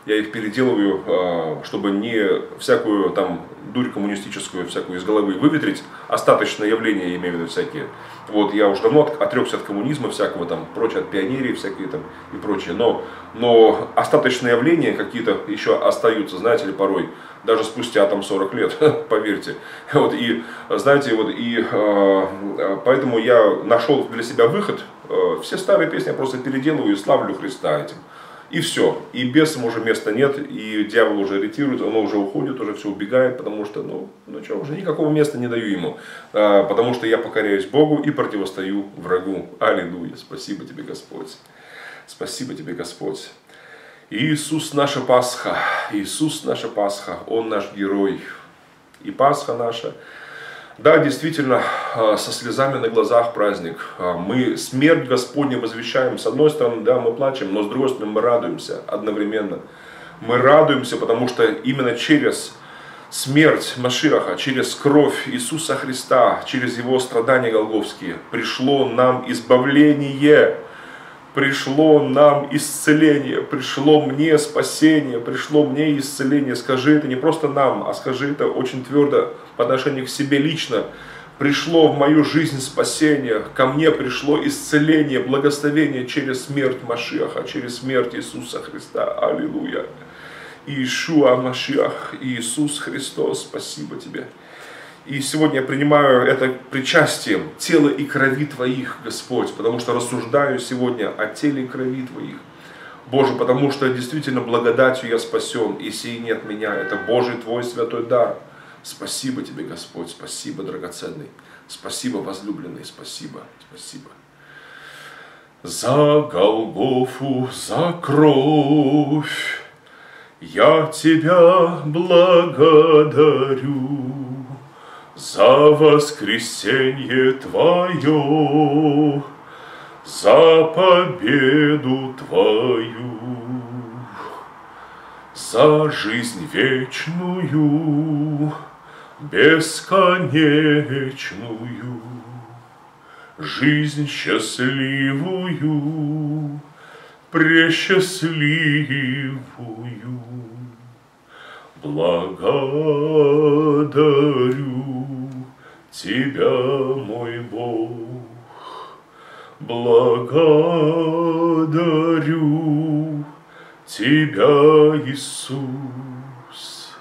я их переделываю, чтобы не всякую там дурь коммунистическую, всякую из головы выветрить, остаточные явления, я имею в виду всякие. Вот, я уже давно отрекся от коммунизма всякого там, прочее, от пионерии всякие там и прочее. Но, но остаточные явления какие-то еще остаются, знаете ли, порой, даже спустя там сорок лет, поверьте. Вот, и, знаете, вот, и э, поэтому я нашел для себя выход. Э, все старые песни я просто переделываю и славлю Христа этим. И все. И бесам уже места нет, и дьявол уже ретирует, он уже уходит, уже все убегает, потому что, ну, ну что, уже никакого места не даю ему. А, потому что я покоряюсь Богу и противостою врагу. Аллилуйя. Спасибо тебе, Господь. Спасибо тебе, Господь. Иисус наша Пасха. Иисус наша Пасха. Он наш герой. И Пасха наша. Да, действительно, со слезами на глазах праздник. Мы смерть Господню возвещаем. С одной стороны, да, мы плачем, но с другой стороны, мы радуемся одновременно. Мы радуемся, потому что именно через смерть Машиаха, через кровь Иисуса Христа, через Его страдания голгофские, пришло нам избавление. Пришло нам исцеление, пришло мне спасение, пришло мне исцеление. Скажи это не просто нам, а скажи это очень твердо по отношению к себе лично. Пришло в мою жизнь спасение, ко мне пришло исцеление, благословение через смерть Машиаха, через смерть Иисуса Христа. Аллилуйя. Иешуа Машиах, Иисус Христос, спасибо тебе. И сегодня я принимаю это причастием тела и крови Твоих, Господь, потому что рассуждаю сегодня о теле и крови Твоих. Боже, потому что действительно благодатью я спасен, и сей не от меня, это Божий Твой святой дар. Спасибо Тебе, Господь, спасибо, драгоценный, спасибо, возлюбленный, спасибо, спасибо. За Голгофу, за кровь я Тебя благодарю. За воскресенье Твое, за победу Твою, за жизнь вечную, бесконечную, жизнь счастливую, пресчастливую. Благодарю Тебя, мой Бог, благодарю Тебя, Иисус,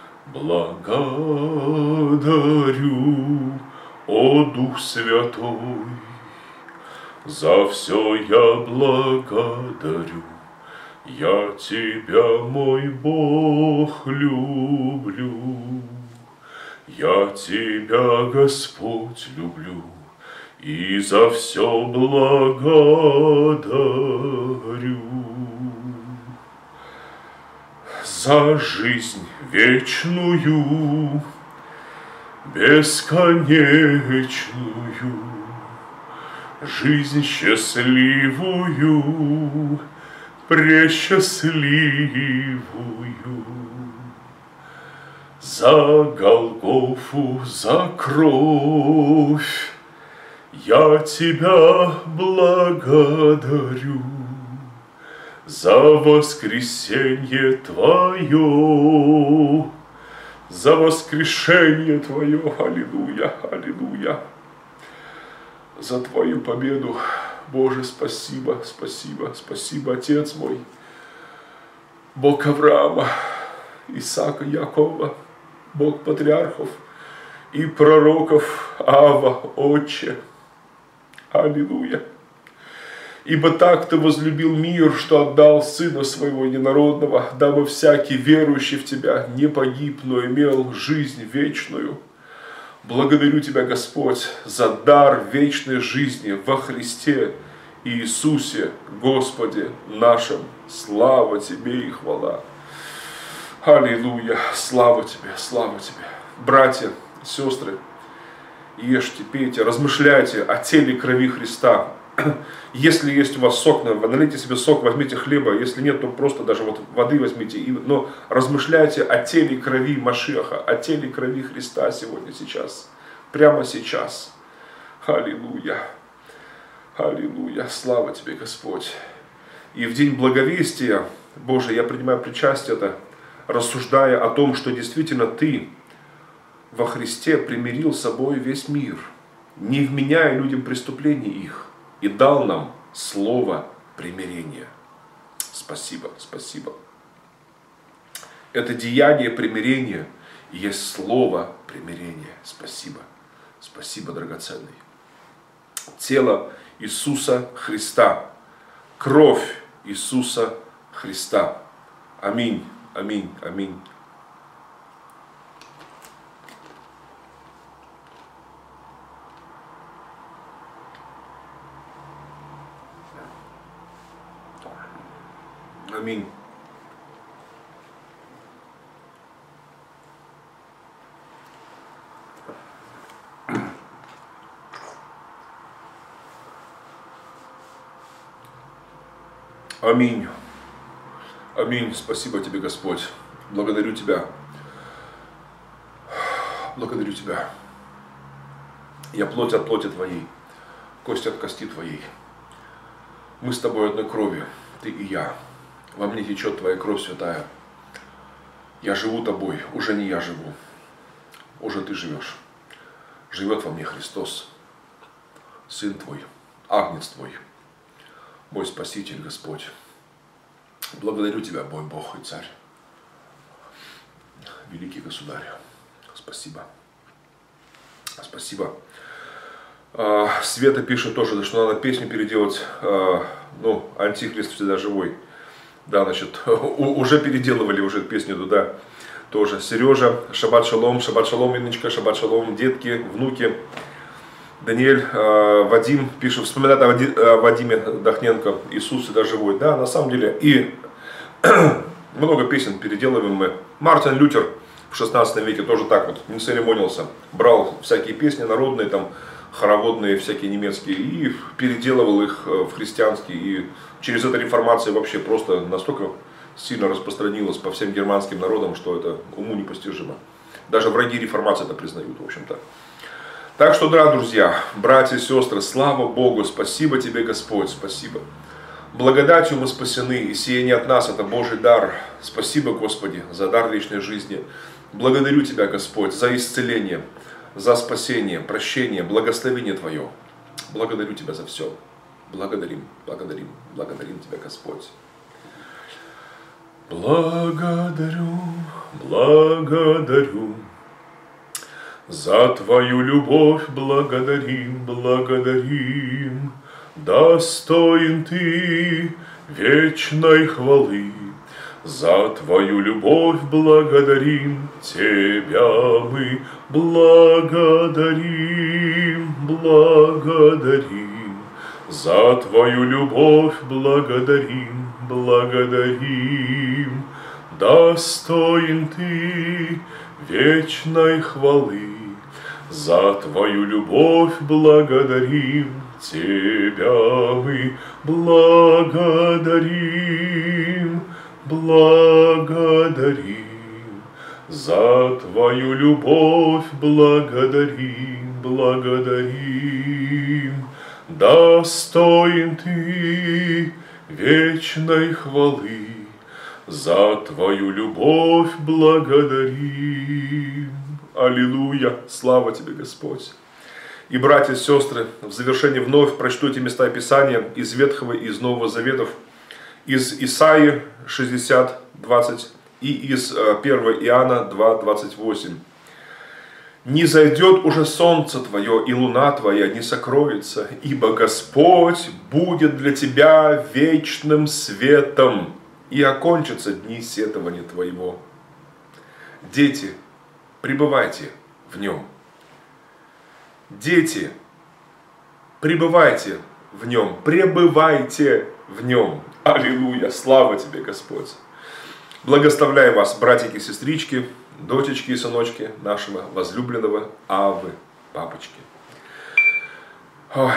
благодарю, о Дух Святой, за все я благодарю. Я Тебя, мой Бог, люблю, я Тебя, Господь, люблю, и за все благодарю. За жизнь вечную, бесконечную, жизнь счастливую, пресчастливую, за Голгофу, за кровь я Тебя благодарю, за воскресенье Твое, за воскрешение Твое, аллилуйя, аллилуйя, за Твою победу. Боже, спасибо, спасибо, спасибо, Отец мой, Бог Авраама, Исаака, Якова, Бог патриархов и пророков, Ава, Отче, аллилуйя. Ибо так Ты возлюбил мир, что отдал Сына Своего Единородного, дабы всякий верующий в Тебя не погиб, но имел жизнь вечную. Благодарю Тебя, Господь, за дар вечной жизни во Христе Иисусе, Господе нашим. Слава Тебе и хвала. Аллилуйя. Слава Тебе, слава Тебе. Братья, сестры, ешьте, пейте, размышляйте о теле и крови Христа. Если есть у вас сок, налейте себе сок, возьмите хлеба. Если нет, то просто даже вот воды возьмите. И, но размышляйте о теле и крови Машиаха, о теле и крови Христа сегодня, сейчас. Прямо сейчас. Аллилуйя. Аллилуйя. Слава Тебе, Господь. И в день благовестия Боже, я принимаю причастие это, рассуждая о том, что действительно Ты во Христе примирил с собой весь мир, не вменяя людям преступлений их, и дал нам слово примирения. Спасибо, спасибо. Это деяние примирения и есть слово примирения. Спасибо, спасибо, драгоценный. Тело Иисуса Христа, кровь Иисуса Христа. Аминь, аминь, аминь. Аминь. Аминь. Аминь. Спасибо Тебе, Господь. Благодарю Тебя. Благодарю Тебя. Я плоть от плоти Твоей, кость от кости Твоей. Мы с Тобой одной крови, Ты и я. Во мне течет Твоя кровь святая. Я живу Тобой, уже не я живу, уже Ты живешь. Живет во мне Христос, Сын Твой, Агнец Твой, мой Спаситель, Господь. Благодарю Тебя, мой Бог и Царь, великий Государь. Спасибо. Спасибо. Света пишет тоже, что надо песню переделать. Ну, Антихрист всегда живой. Да, значит, уже переделывали уже песню туда тоже. Сережа, шаббат шалом, шаббат шалом, Инночка, шаббат шалом, детки, внуки. Даниэль, Вадим пишет, вспоминает о Вадиме Дахненко, Иисус всегда живой. Да, на самом деле, и много песен переделываем мы. Мартин Лютер в шестнадцатом веке тоже так вот не церемонился. Брал всякие песни народные, там, хороводные, всякие немецкие, и переделывал их в христианские. И через эту реформацию вообще просто настолько сильно распространилась по всем германским народам, что это уму непостижимо. Даже враги реформации это признают, в общем-то. Так что, да, друзья, братья и сестры, слава Богу, спасибо Тебе, Господь, спасибо. Благодатью мы спасены, и сие не от нас, это Божий дар. Спасибо, Господи, за дар вечной жизни. Благодарю Тебя, Господь, за исцеление, за спасение, прощение, благословение Твое. Благодарю Тебя за все. Благодарим, благодарим, благодарим Тебя, Господь. Благодарю, благодарю. За Твою любовь благодарим, благодарим. Достоин Ты вечной хвалы. За Твою любовь благодарим, Тебя мы благодарим, благодарим. За Твою любовь благодарим, благодарим. Достоин Ты вечной хвалы. За Твою любовь благодарим, Тебя мы благодарим, благодарим. За Твою любовь благодарим, благодарим. Достоин Ты вечной хвалы. За Твою любовь благодарим. Аллилуйя! Слава Тебе, Господь! И, братья и сестры, в завершении вновь прочту эти места Писания из Ветхого и из Нового Заветов, из Исаии шестьдесят, двадцать и из первого Иоанна два, двадцать восемь. «Не зайдет уже солнце Твое, и луна Твоя не сокроется, ибо Господь будет для тебя вечным светом, и окончатся дни сетования Твоего». Дети, пребывайте в Нем. Дети, пребывайте в Нем, пребывайте в Нем. Аллилуйя, слава Тебе, Господь. Благословляю вас, братики и сестрички, дочечки и сыночки нашего возлюбленного Аввы, папочки. Ой.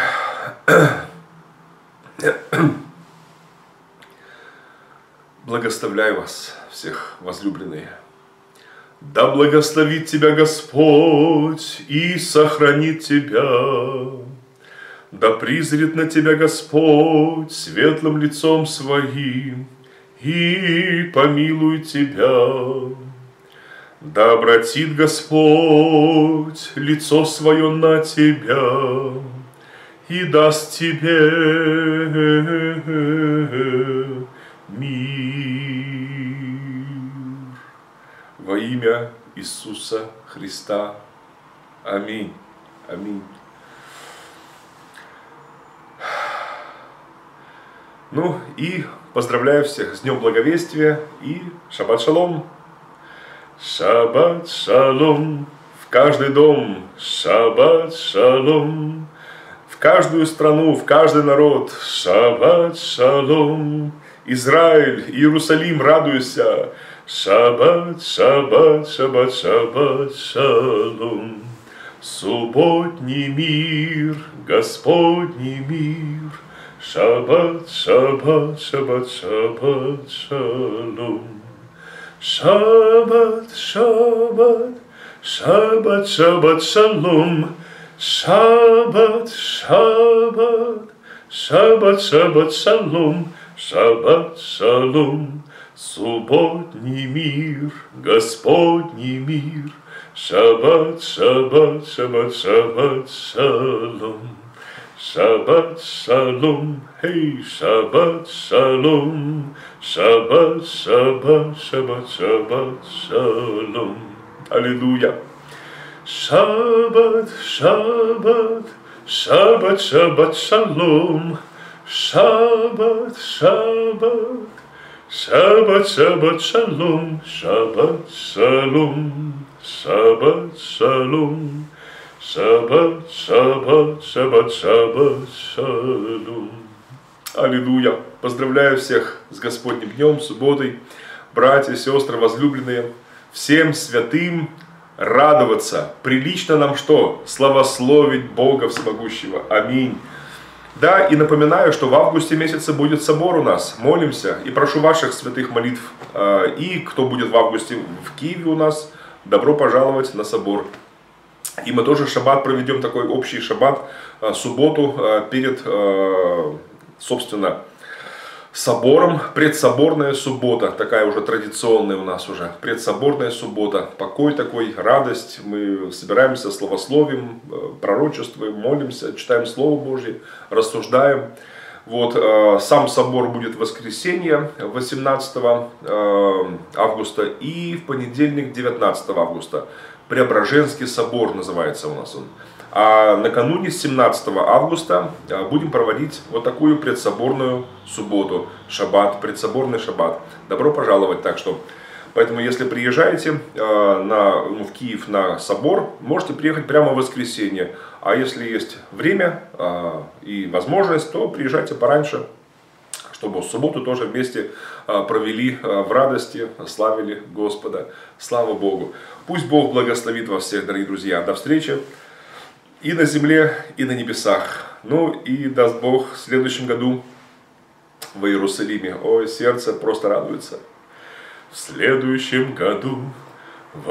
Благословляю вас всех, возлюбленные. Да благословит тебя Господь и сохранит тебя. Да призрит на тебя Господь светлым лицом своим и помилует тебя. Да обратит Господь лицо свое на тебя и даст тебе мир. Во имя Иисуса Христа. Аминь. Аминь. Ну и поздравляю всех с Днем Благовестия и Шаббат Шалом. Шаббат Шалом в каждый дом, Шаббат Шалом в каждую страну, в каждый народ, Шаббат Шалом. Израиль, Иерусалим, радуйся, Шаббат, Шаббат, Шаббат, Шаббат Шалом. Субботний мир, Господний мир, Шаббат, Шаббат, Шаббат, Шаббат Шалом. Шаббат, Шаббат, Шаббат, Шаббат Шалом. Шаббат, Шаббат, Шаббат, Шаббат Шалом. Шаббат Шалом. Субботний мир, Господний мир. Шаббат, Шаббат, Шаббат, Шаббат Шалом. Шаббат Шалом, хей, Шаббат Шалом, Шаббат, Шаббат, Шаббат, Шаббат Шалом. Аллилуйя. Шаббат, Шаббат, Шаббат, Шаббат Шалом. Шаббат, Шаббат, Шаббат, Шаббат Шалом. Шаббат Шалом, Шаббат Шалом. Шаббат, Шаббат, Шаббат, Шаббат, Шалом. Аллилуйя. Поздравляю всех с Господним днем, субботой. Братья, сестры, возлюбленные. Всем святым радоваться. Прилично нам что? Славословить Бога Всемогущего. Аминь. Да, и напоминаю, что в августе месяце будет собор у нас. Молимся. И прошу ваших святых молитв. И кто будет в августе в Киеве у нас, добро пожаловать на собор. И мы тоже шаббат проведем, такой общий шаббат, субботу перед, собственно, собором. Предсоборная суббота, такая уже традиционная у нас уже. Предсоборная суббота, покой такой, радость. Мы собираемся, славословим, пророчествуем, молимся, читаем Слово Божье, рассуждаем. Вот, сам собор будет в воскресенье, восемнадцатого августа, и в понедельник, девятнадцатого августа. Преображенский собор называется у нас он. А накануне семнадцатого августа будем проводить вот такую предсоборную субботу, шаббат, предсоборный шаббат. Добро пожаловать, так что, поэтому если приезжаете на, ну, в Киев на собор, можете приехать прямо в воскресенье. А если есть время и возможность, то приезжайте пораньше, чтобы в субботу тоже вместе провели в радости, славили Господа. Слава Богу. Пусть Бог благословит вас всех, дорогие друзья. До встречи и на земле, и на небесах. Ну и даст Бог в следующем году в Иерусалиме. Ой, сердце просто радуется. В следующем году в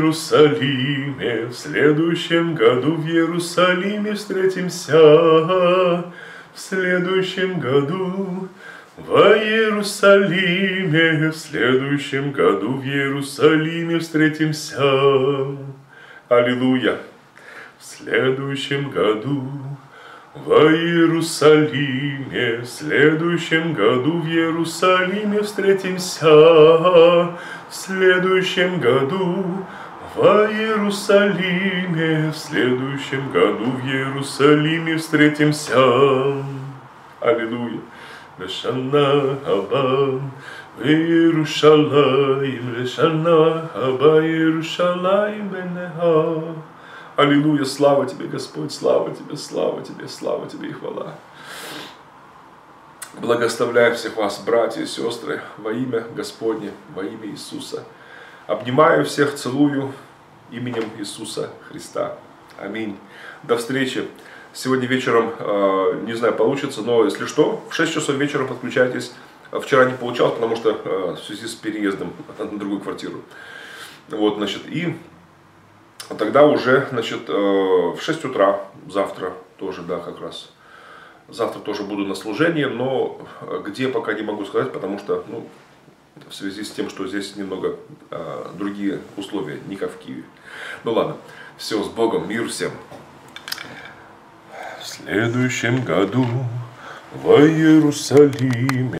Иерусалиме, в следующем году в Иерусалиме встретимся. В следующем году в Иерусалиме, в следующем году в Иерусалиме встретимся. Аллилуйя. В следующем году в Иерусалиме, в следующем году в Иерусалиме встретимся. В следующем году в Иерусалиме, в следующем году в Иерусалиме встретимся. Аллилуйя. Лешана хаба Иерушалаим, Лешана хаба Иерушалаим бенеха. Аллилуйя, слава тебе, Господь, слава тебе, слава тебе, слава тебе и хвала. Благословляю всех вас, братья и сестры, во имя Господне, во имя Иисуса. Обнимаю всех, целую именем Иисуса Христа. Аминь. До встречи. Сегодня вечером, не знаю, получится, но если что, в шесть часов вечера подключайтесь. Вчера не получалось, потому что в связи с переездом на другую квартиру. Вот, значит, и тогда уже, значит, в шесть утра, завтра тоже, да, как раз. Завтра тоже буду на служении, но где пока не могу сказать, потому что, ну, в связи с тем, что здесь немного э, другие условия, не как в Киеве. Ну ладно, все, с Богом, мир всем. В следующем году в Иерусалиме